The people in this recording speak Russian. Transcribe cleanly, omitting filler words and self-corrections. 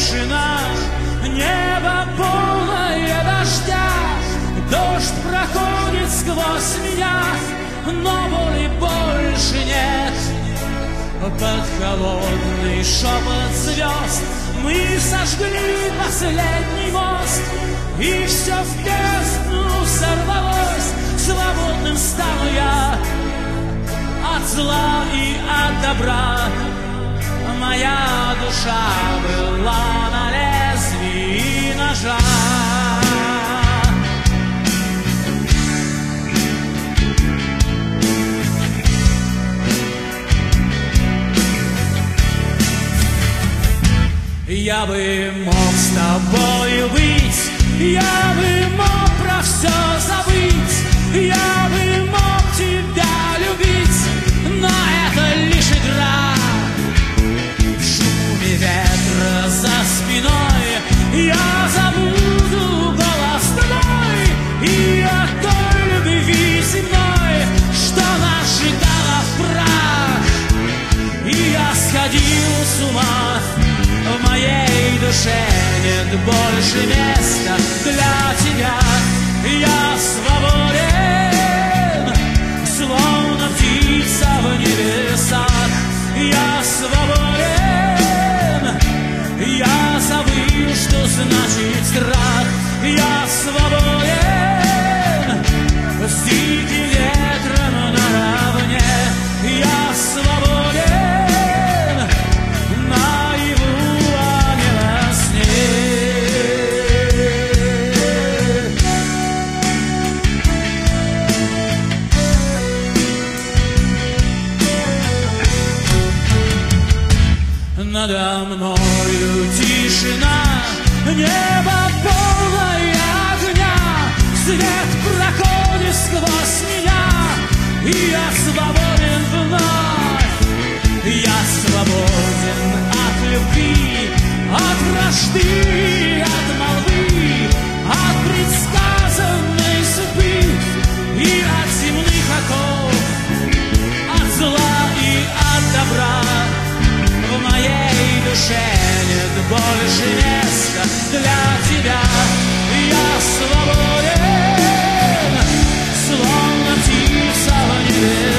тишина, небо полное дождя, дождь проходит сквозь меня, но боли больше нет. Под холодный шепот звезд мы сожгли последний мост, и все в бездну сорвалось. Свободным стану я от зла и от добра. Моя душа была на лезвии ножа. Я бы мог с тобою быть, я бы мог про все забыть, я бы мог тебя любить, но это лишь игра. В шуме ветра за спиной я забуду голос твой и о той любви земной, что нас сжигала в прах. И я сходил с ума, в моей душе нет больше места для тебя. Я свободен, словно птица в небесах. Я свободен, я забыл, что значит страх. Я свободен, с диким ветром наравне. Я свободен, надо мною тишина, небо полное огня, свет проходит сквозь меня, и я свободен вновь. Я свободен от любви, от вражды, от молвы, от предсказанной судьбы и от земных оков, от зла и от добра. В моей душе нет больше места для тебя. Я свободен, словно птица в небе.